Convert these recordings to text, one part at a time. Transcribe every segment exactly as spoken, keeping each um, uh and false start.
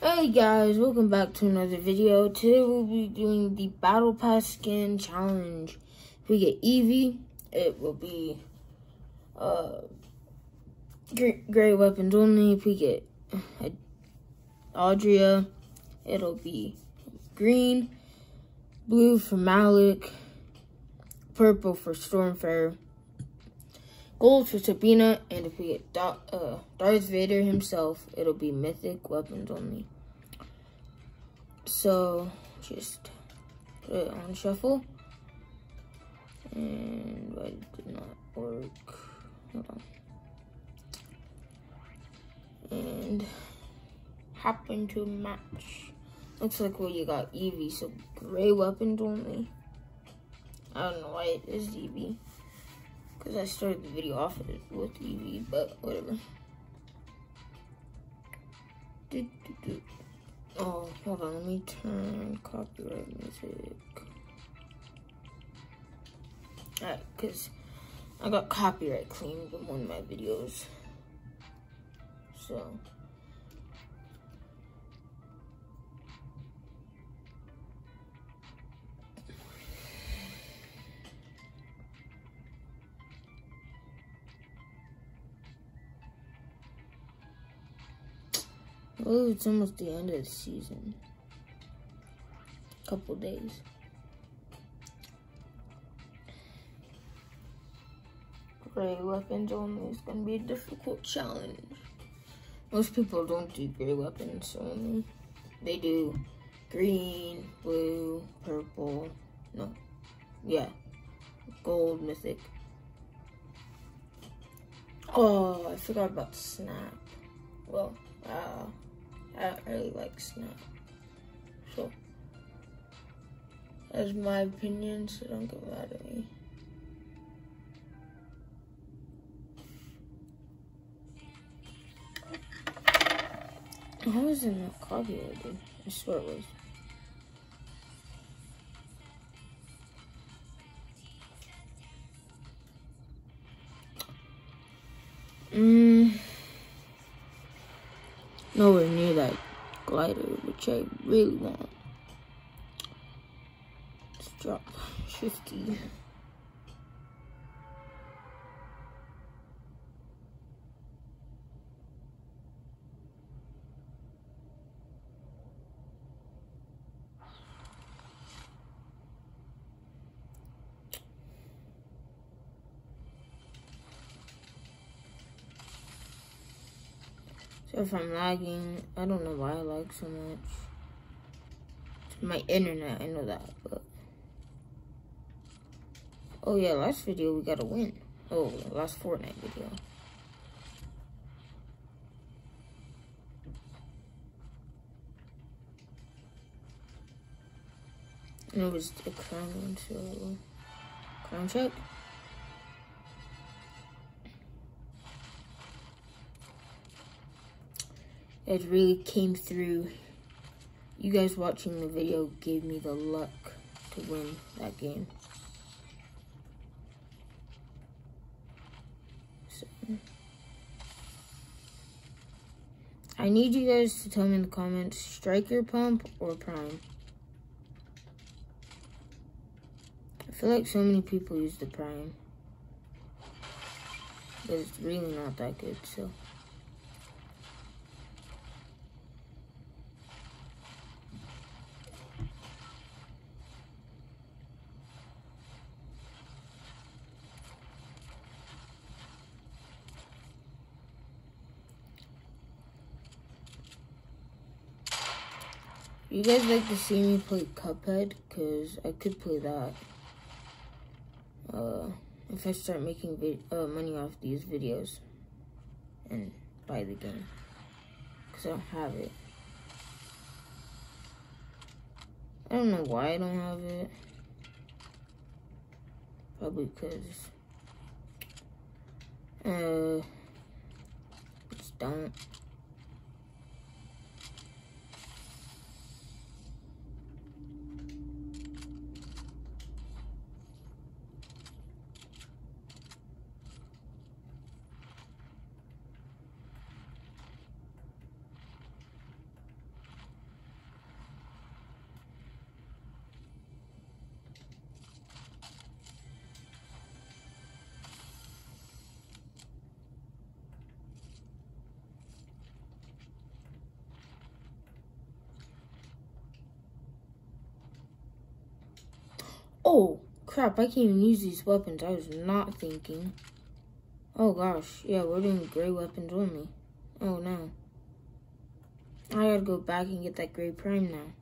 Hey guys, welcome back to another video. Today we'll be doing the Battle Pass skin challenge. If we get Eevee, it will be uh, gray, gray weapons only. If we get uh, Audria, it'll be green, blue for Malik, purple for Stormfire, gold for Sabina, and if we get Do uh, Darth Vader himself, it'll be mythic weapons only. So, just put it on shuffle. And why did not work? Hold on. And happen to match. Looks like well you got Eevee, so gray weapons only. I don't know why it is Eevee. Because I started the video off with, it, with Eevee, but whatever. Do, do, do. Oh, hold on, let me turn copyright music. Alright, because I got copyright claimed in one of my videos. So. Oh, it's almost the end of the season. Couple days. Gray weapons only is gonna be a difficult challenge. Most people don't do gray weapons only. They do green, blue, purple, no, yeah, gold, mythic. Oh, I forgot about Snap. Well, uh, I don't really like Snap. So, that's my opinion, so don't get mad at me. How was it not copyrighted? I swear it was. Mmm. Nowhere near that glider, which I really want. Let's drop fifty. So if I'm lagging, I don't know why I lag so much. It's my internet, I know that, but. Oh yeah, last video we got a win. Oh, last Fortnite video. And it was a crown, so. Crown check. It really came through. You guys watching the video gave me the luck to win that game. So, I need you guys to tell me in the comments, striker pump or prime. I feel like so many people use the prime, but it's really not that good, so. You guys like to see me play Cuphead? Because I could play that. Uh, if I start making vid uh, money off these videos. And buy the game. Because I don't have it. I don't know why I don't have it. Probably because. Uh, just don't. Oh, crap, I can't even use these weapons. I was not thinking. Oh, gosh. Yeah, we're doing gray weapons only. Oh, no. I gotta go back and get that gray prime now.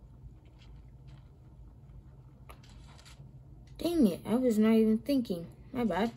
Dang it, I was not even thinking. My bad.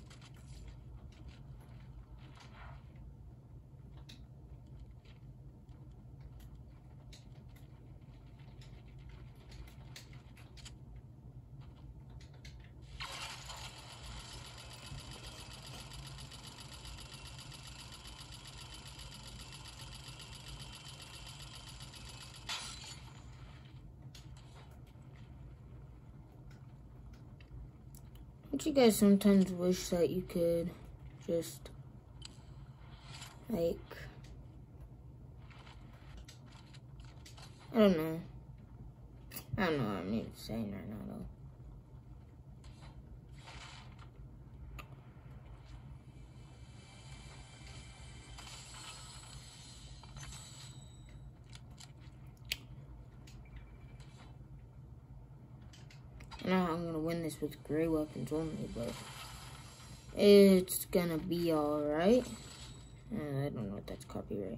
Don't you guys sometimes wish that you could just, like, I don't know. I don't know what I'm saying right now, though. I know I'm gonna win this with gray weapons only, but it's gonna be alright. Uh, I don't know if that's copyright.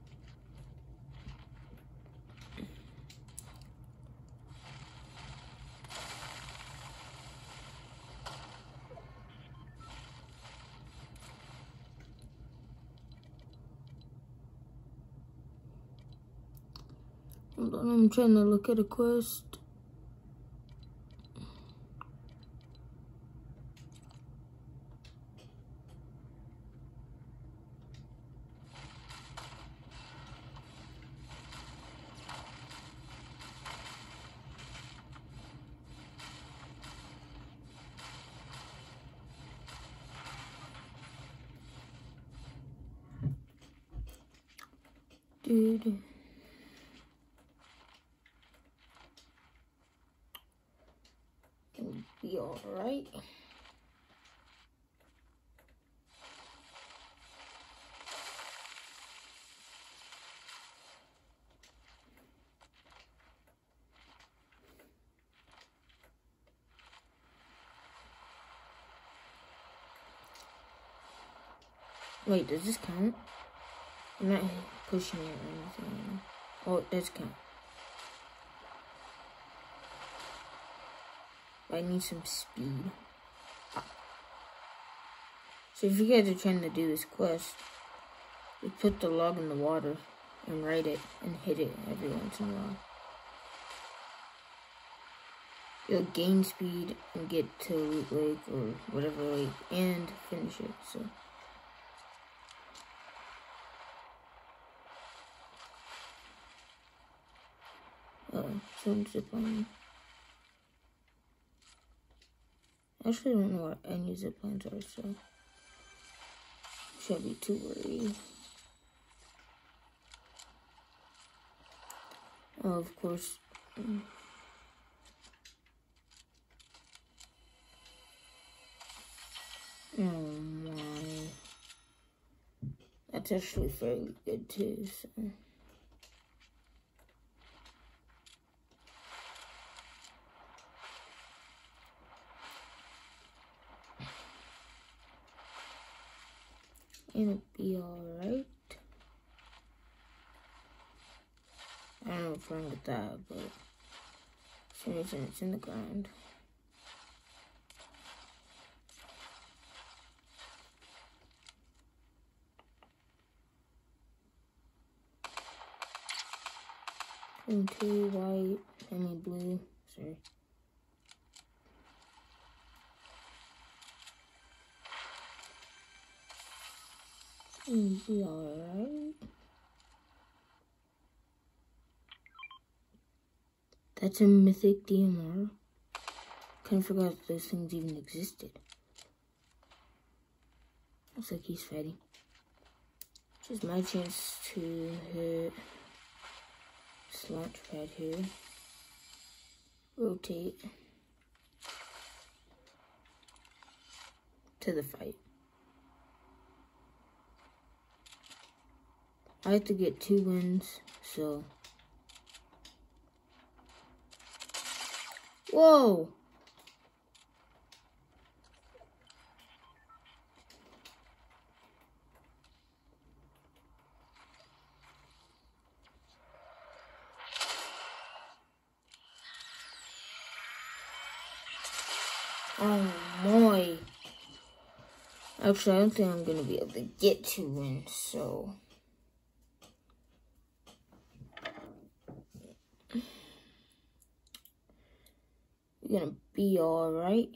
Hold on, I'm trying to look at a quest. Dude. It'll be alright. Wait, does this count? I'm not pushing it or anything. Oh, it does count. I need some speed. So if you guys are trying to do this quest, you put the log in the water and write it and hit it every once in a while. You'll gain speed and get to Loot Lake or whatever lake and finish it. So. Oh, someone's zipline. I actually don't know what any ziplines are, so shouldn't be too worried. Oh, of course. Oh my. That's actually fairly good too, so. It'll be alright. I don't know what's wrong with that, but for some reason it's in the ground. And two white, I mean blue, sorry. It'll be alright. That's a mythic D M R. Kind of forgot those things even existed. Looks like he's fighting. This is my chance to hit this launch pad here. Rotate to the fight. I have to get two wins, so. Whoa! Oh my. Actually, I don't think I'm gonna be able to get two wins, so. We're gonna be alright.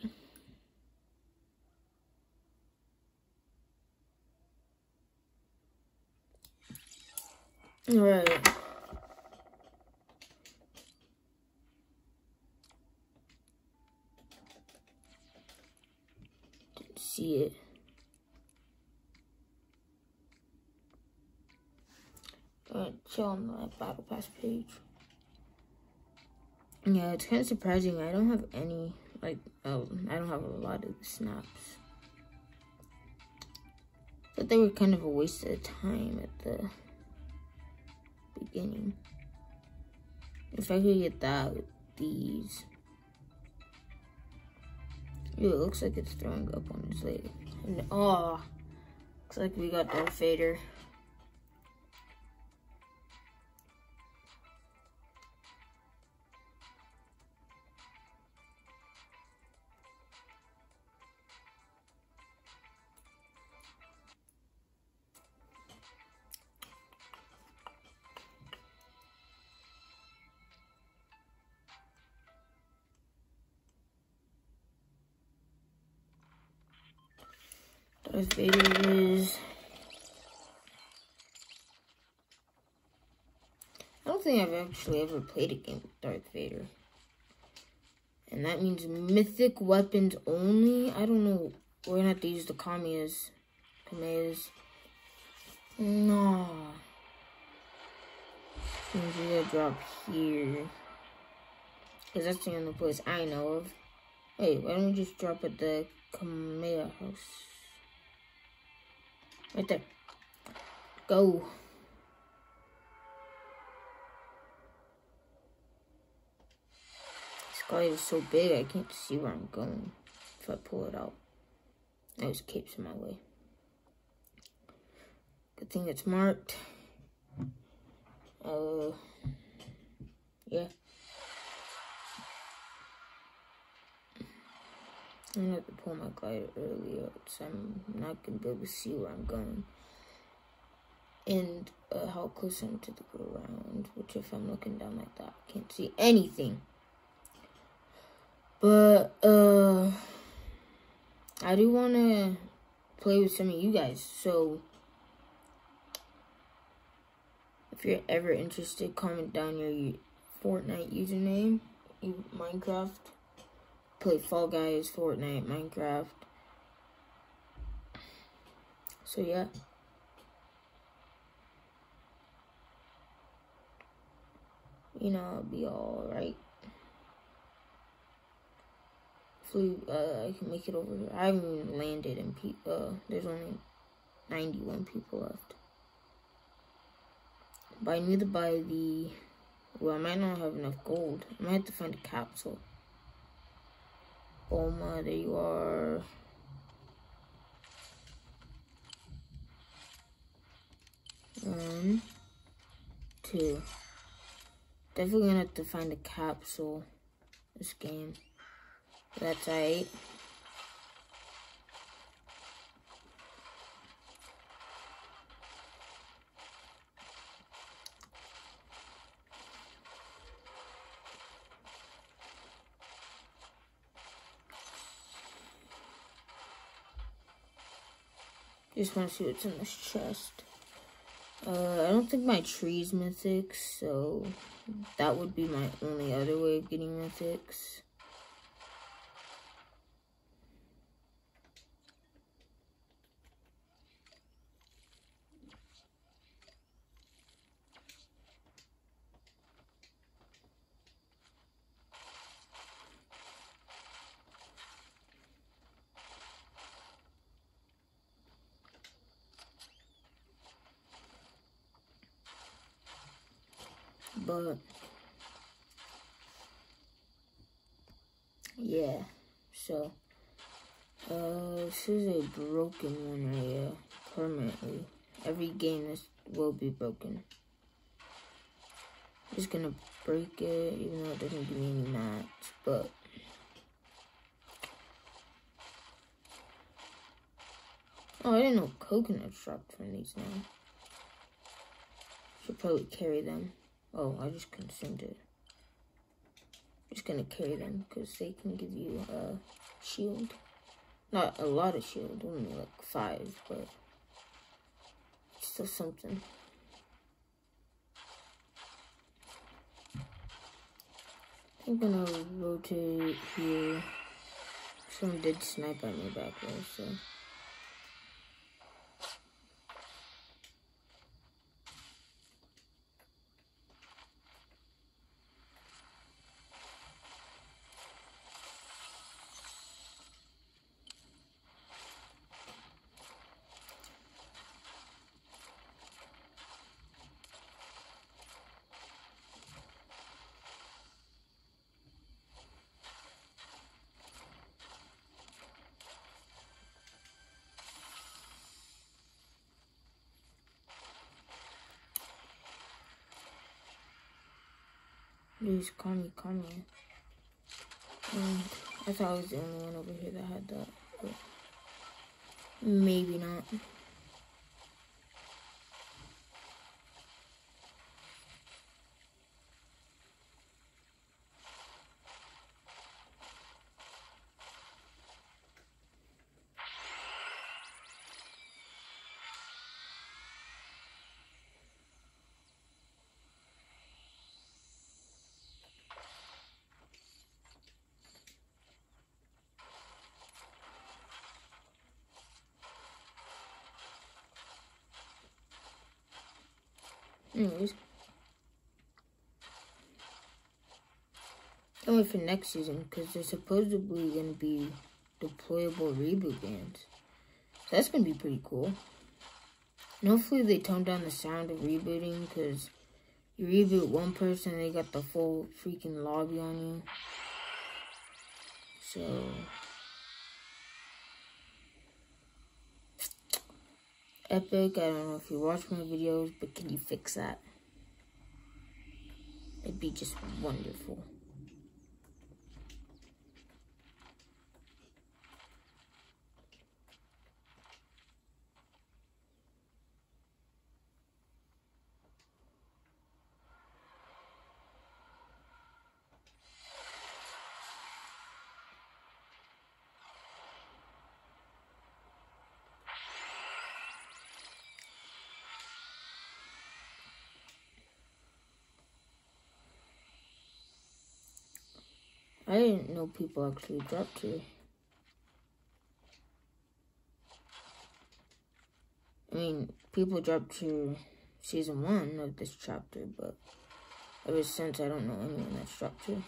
Alright. Didn't see it. Alright, chill on the battle pass page. Yeah, it's kind of surprising. I don't have any, like, oh, I don't have a lot of snaps. But they were kind of a waste of time at the beginning. If I could get that with these. Ew, it looks like it's throwing up on his leg. And, oh, looks like we got Darth Vader. Darth Vader is... I don't think I've actually ever played a game with Darth Vader. And that means mythic weapons only? I don't know. We're gonna have to use the Kameas. Kameas. No. Means we gotta drop here. Because that's the only place I know of. Wait, why don't we just drop at the Kamea house? Right there. Go. This guy is so big, I can't see where I'm going if I pull it out. There's capes in my way. Good thing it's marked. Uh, yeah. I'm gonna have to pull my glider earlier, so I'm not gonna be able to see where I'm going. And uh, how close I'm to the ground, which if I'm looking down like that, I can't see anything. But, uh, I do want to play with some of you guys, so if you're ever interested, comment down your Fortnite username, Minecraft. Play Fall Guys, Fortnite, Minecraft. So yeah. You know, I'll be alright. Hopefully, uh, I can make it over here. I haven't even landed, and pe uh, there's only ninety-one people left. But I need to buy the... Well, I might not have enough gold. I might have to find a capsule. Oh my, there you are. One, two. Definitely gonna have to find a capsule this game. That's right. Just want to see what's in this chest. Uh, I don't think my tree's mythic, so that would be my only other way of getting mythics. But yeah, so uh, this is a broken one right here, permanently. Every game this will be broken. I'm just gonna break it, even though it doesn't give me any mats, but Oh, I didn't know coconuts dropped from these now. Should probably carry them. Oh, I just consumed it. Just gonna carry them because they can give you a shield. Not a lot of shield, only like five, but still something. I'm gonna rotate here. Someone did snipe at me back there, so. Please call me, call me. And I thought I was the only one over here that had that, but maybe not. Anyways, can't wait for next season because there's supposedly going to be deployable reboot bands. So that's going to be pretty cool. And hopefully they tone down the sound of rebooting because you reboot one person and they got the full freaking lobby on you. So Epic, I don't know if you watch my videos, but can you fix that? It'd be just wonderful. I didn't know people actually dropped here. I mean, people dropped to season one of this chapter, but ever since I don't know anyone that's dropped here.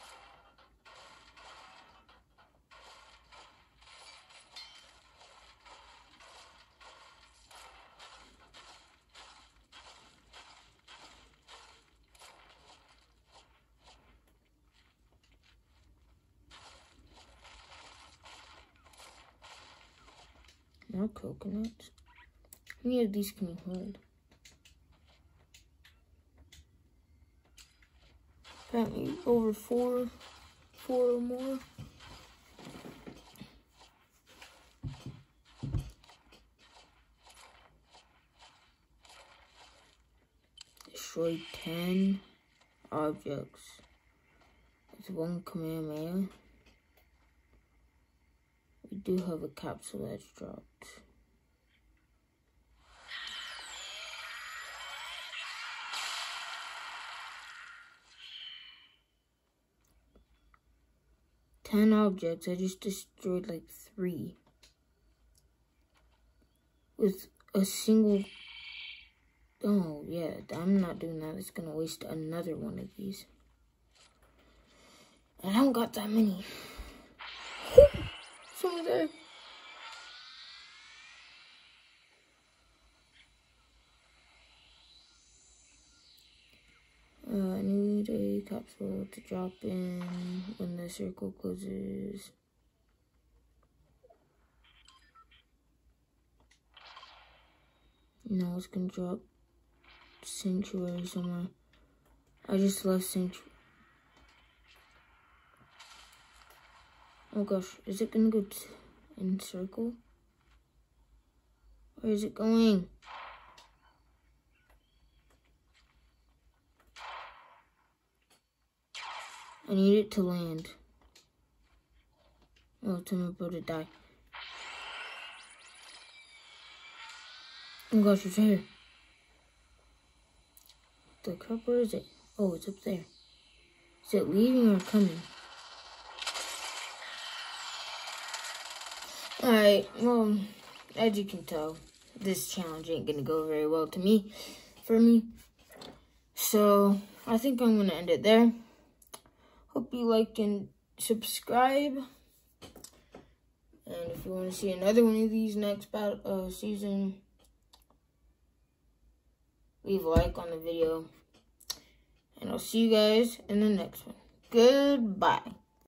More coconuts. How many of these can you hold? Apparently over four, four or more. Destroy ten objects with one Kamehameha. We do have a capsule that's dropped. Ten objects. I just destroyed like three. With a single... Oh, yeah. I'm not doing that. It's gonna waste another one of these. And I don't got that many. Someone there. Uh, I need a capsule to drop in when the circle closes. No, it's gonna drop Sanctuary somewhere. I just left Sanctuary. Oh gosh, is it gonna go t in circle? Where is it going? I need it to land. Oh, it's about to die. Oh gosh, it's right here. The crap, where is it? Oh, it's up there. Is it leaving or coming? Alright, well, as you can tell, this challenge ain't gonna go very well to me, for me. So, I think I'm gonna end it there. Hope you like and subscribe. And if you want to see another one of these next battle, uh, season, leave a like on the video. And I'll see you guys in the next one. Goodbye.